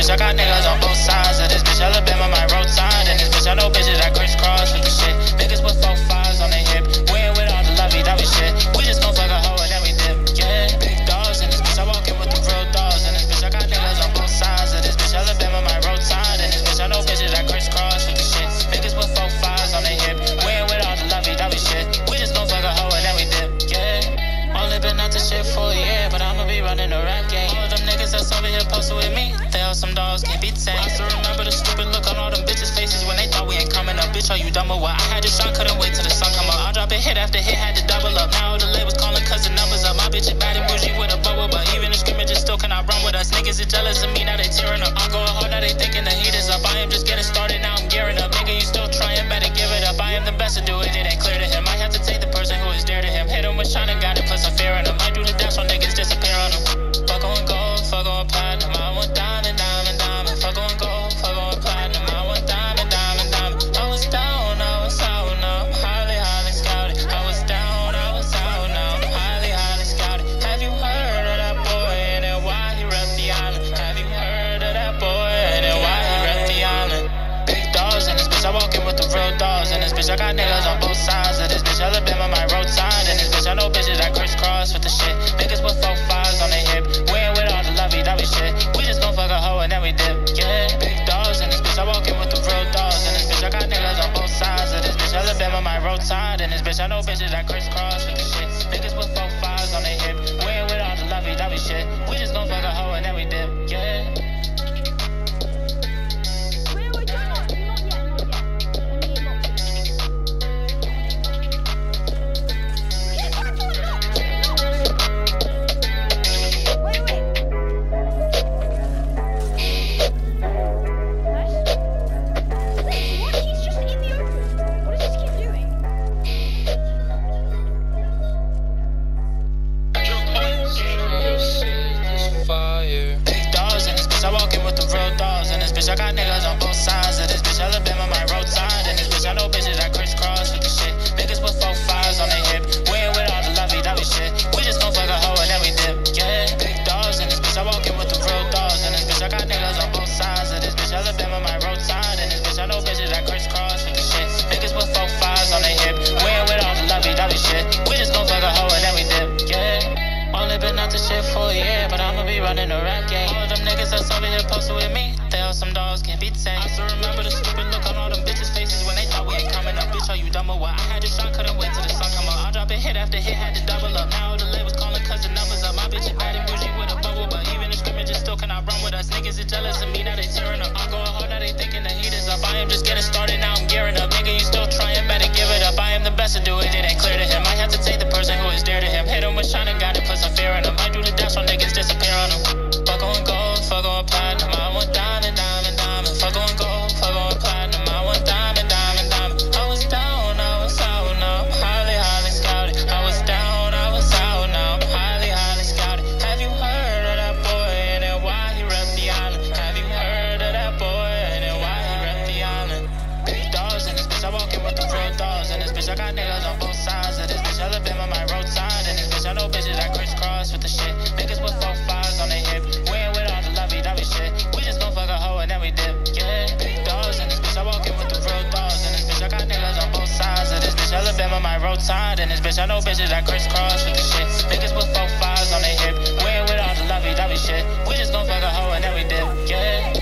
bitch. I got niggas on both sides of this bitch. Alabama, my roadside. And this bitch, I know bitches that crisscross with the shit. Niggas with 4-5s on their hip. We ain't with all the lovey-dovey shit. We just gon' fuck a hoe and then we dip. Yeah, big dogs in this bitch. I walk in with the real dogs in this bitch. I got niggas on both sides of this bitch. Alabama, my roadside. And this bitch, I know bitches that crisscross with the shit. Niggas with 4-5s on their hip. We ain't with all the lovey-dovey shit. We just gon' fuck a hoe and then we dip. Yeah, only been out this shit for a year, but I'ma be running the rap game. All of them niggas that's over here posted with me, they all some dogs, can't be tamed. I still remember the stupid look on all them bitches' faces when they thought we ain't coming up. Bitch, are you dumb or what? I had this shot, couldn't wait till the sun come up. I'll drop it hit after hit, had to double up. Now all the labels calling cause the numbers up. My bitch is bad and bougie with a bubble, but even the scrimmages still cannot run with us. Niggas are jealous of me, now they tearing up. I'm going hard, now they thinking the heat is up. I am just getting started, now I'm gearing up. Nigga, you still trying, better give it up. I am the best to do it, it ain't clear to him. I have to take the person who is dear to him. Hit him with shine and got it, put some fear in him. I do the dash on niggas, disappear on them. Fuck on gold, fuck on platinum. I want diamond, diamond, diamond. Fuck on gold, fuck on platinum. I want diamond, diamond, diamond. I was down, I was out, now I'm highly, highly scouted. I was down, I was out, now I'm highly, highly scouted. Have you heard of that boy and then why he rep the island? Have you heard of that boy and then why he rep the island? Big dogs in this bitch, I walk in with the real dogs in this bitch. I got niggas on both sides of this bitch. Alabama, my roadside in this bitch. I know bitches that crisscross with the shit. Niggas with 4-5s on their hip. We ain't with all the lovey-dovey shit. We just gon' fuck a hoe and then we dip. Yeah, big dogs in this bitch. I walk in with the real dogs in this bitch. I got niggas on both sides of this bitch. Alabama, my roadside in this bitch. I know bitches that crisscross with the shit. Niggas with 4-5s on their hip. We ain't with all the lovey-dovey shit. We just gon' fuck a hoe and then we dip. Yeah. I got niggas on both sides of this bitch. Alabama, my roadside in this bitch. I know bitches that crisscross with the shit. Niggas with 4-5s on their hip. We ain't with all the lovey-dovey shit. We just gon' fuck a hoe and then we dip. Yeah, big dogs in this bitch. I walk in with the real dogs in this bitch. I got niggas on both sides of this bitch. Alabama, my roadside in this bitch. I know bitches that crisscross with the shit. Niggas with 4-5s on their hip. We ain't with all the lovey-dovey shit. We just gon' fuck a hoe and then we dip. Yeah, only been out this shit for a year, but I'ma be running the rap game. All of them niggas that's over here posted with me, they all some dogs, can't be tamed. I still remember the stupid look on all them bitches' faces when they thought we ain't coming up. Bitch, are you dumb or what? I had this shot, couldn't wait till the sun come up. I'll drop it hit after hit, had to double up. Now all the labels calling cause the numbers up. My bitch is bad and bougie with a bubble, but even the scrimmages still cannot run with us. Niggas are jealous of me, now they tearing up. I'm going hard, now they thinking the heat is up. I am just getting started, now I'm gearing up. Nigga, you still trying, better give it up. I am the best to do it, it ain't clear to him. I have to take the person who is dear to him. Hit him with shine and got it, put some fear in him. I do the dash on niggas, disappear on them. Fuck on gold, fuck on platinum. I want diamond, diamond, diamond. Fuck on gold, fuck on platinum. I want diamond, diamond, diamond. I was down, I was out, now I'm highly, highly scouted. I was down, I was out, now I'm highly, highly scouted. Have you heard of that boy and then why he rep the island? Have you heard of that boy and then why he rep the island? Big dogs in this bitch. I walk in with the real dogs in this bitch. I got niggas on both sides of this bitch. Alabama, my roadside in this bitch. I know bitches that crisscross with the shit. Niggas with 4-5s on their hip. We ain't with all the lovey-dovey shit. We just gon' fuck a hoe and then we dip. Yeah, big dogs in this bitch. I walk in with the real dogs in this bitch. I got niggas on both sides of this bitch. Alabama, my roadside in this bitch. I know bitches that crisscross with the shit. Niggas with 4-5s on their hip. We ain't with all the lovey-dovey shit. We just gon' fuck a hoe and then we dip. Yeah.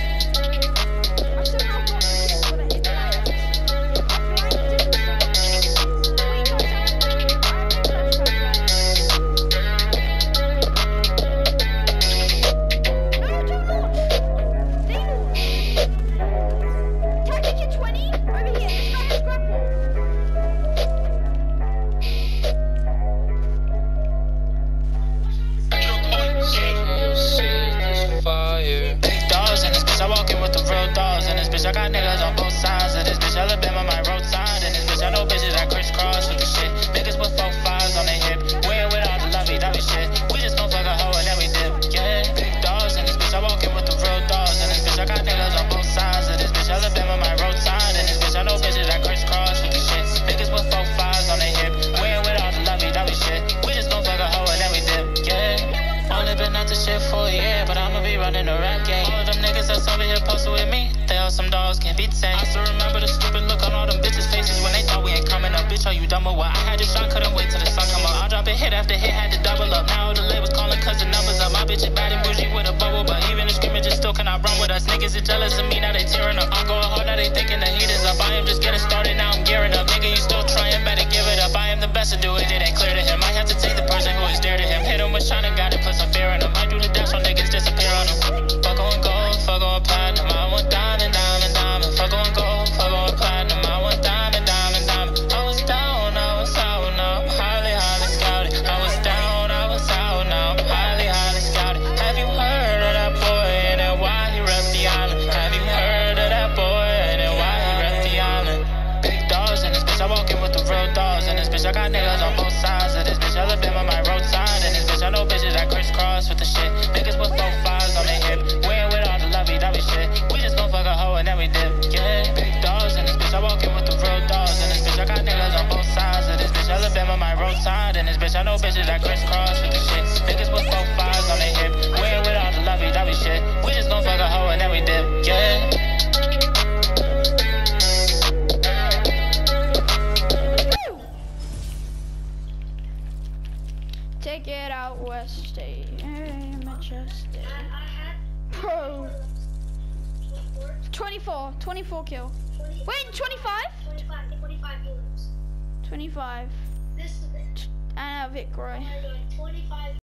I got niggas on both sides of this bitch. Alabama, my roadside in this bitch. I know bitches that crisscross with the shit. Niggas with 4-5s on their hip. We ain't with all the lovey-dovey shit. We just gon' fuck a hoe and then we dip. Yeah, big dogs in this bitch. I walk in with the real dogs in this bitch. I got niggas on both sides of this bitch. Alabama, my roadside in this bitch. I know bitches that crisscross with the shit. Niggas with 4-5s on their hip. We ain't with all the lovey-dovey shit. We just gon' fuck a hoe and then we dip. Yeah, only been out this shit for a year, but I'ma be running the rap game. All of them niggas that's over some dogs can't be tamed. I still remember the stupid look on all them bitches' faces when they thought we ain't coming up. Bitch, are you dumb or what? I had this shot, couldn't wait till the sun come up. I'll drop it hit after hit, had to double up. Now the labels calling cause the numbers up. My bitch is bad and bougie with a bubble, but even the scrimmages still cannot run with us. Niggas are jealous of me, now they tearing up. I'm going hard, now they thinking the heat is up. I am just getting started, now I'm gearing up. Nigga, you still trying, better give it up. I am the best to do it, it ain't clear to him. I have to take the person who is dear to him. Hit him with shine and got it, put some fear in him. I do the dash on niggas, disappear on them. Fuck on gold, fuck on platinum. I want diamond, diamond, diamond. Fuck on gold, fuck on platinum. I want diamond, diamond, diamond. I was down, I was out, now I'm highly, highly scouted. I was down, I was out, now I'm highly, highly scouted. Have you heard of that boy and then why he rep the island? Have you heard of that boy and then why he rep the island? Big dogs in this bitch, I walk in with the real dogs in this bitch. I got niggas on both sides of this bitch. Alabama my roadside in this bitch. I know bitches that crisscross with the shit. Niggas with 4-5s on their hip. We ain't with all the lovey-dovey shit. We just gon' fuck a hoe and then we dip. Yeah, big dogs in this bitch. I walk in with the real dogs in this bitch. I got niggas on both sides of this bitch. Alabama my roadside in this bitch. I know bitches that crisscross with the shit. Niggas with 4-5s on their hip. We ain't with all the lovey-dovey shit. We just gon' fuck a hoe and then we dip. Yeah. Take it out west, stay majestic. Bro. 24 kill. Wait, 25? 25 healers. 25. This is it. And Vic Roy. 25.